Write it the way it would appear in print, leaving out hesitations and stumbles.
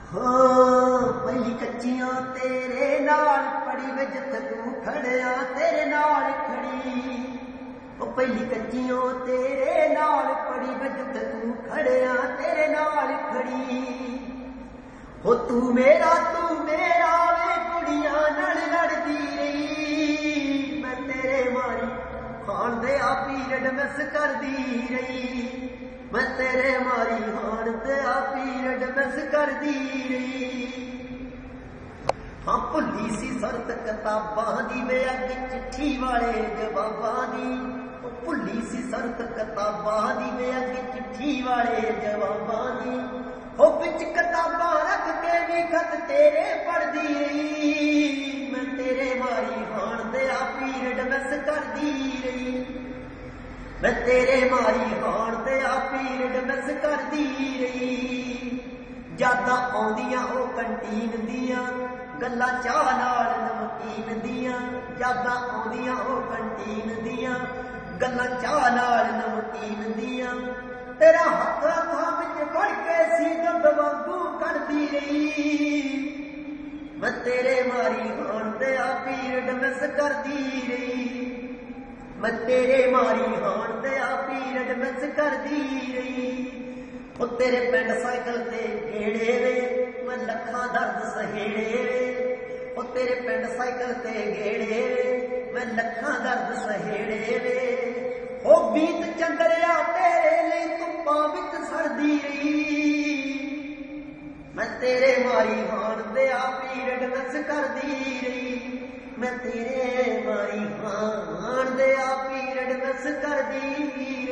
हाँ पहली कच्चियां तेरे नाल पड़ी वे जिथे तू खड़िया तेरे नाल खड़ी। ओ पहली कच्चियों तेरे नाल पड़ी वे जिथे तू खड़िया तेरे नाल खड़ी। हो तू मेरा वे कुड़ियां नाल लड़दी रही। मैं तेरे मारी खान दे आ पीरियड मिस करदी रही। मैं तेरे मारी हान ते आ पीरियड मिस करदी रही। हाँ भुली सी सरत किताबां दी वे अज चिट्ठी वाले जवाबां दी। भुली सी सरत किताबां दी वे अज चिट्ठी वाले जवाबां दी। हो बिच किताबां रख के भी खत तेरे पढ़दी रही। मैं तेरे मारी हान दे आ पीरियड मिस करदी रही। मैं तेरे मारी हान ते आ पीरियड मिस करदी रही। यादां आउंदियां ओ कंटीन दियां गल्लां चाह नाल नमकीन दियां। यादां आउंदियां ओ कंटीन दियां गल्लां चाह नाल नमकीन दियां। तेरा हत्थ हत्थां विच फड़ के सी दुध वांगू कढ़दी रही। मैं तेरे मारी हान ते आ पीरियड मिस करदी रही। मैं तेरे मारी हान ते आ पीरियड मिस करदी रही। ओ तेरे पिंड साइकिल ते गेड़े वे मैं लखां दर्द सहेड़े वे। ओ तेरे पिंड साइकिल ते गेड़े वे मैं लखां दर्द सहेड़े वे। ओ बीत चंदरिया तेरे लई धुप्पां विच सड़दी रही। मैं तेरे मारी हान ते आ पीरियड मिस करदी रही। मैं तेरे मारी हान दे आ पीरियड मिस करदी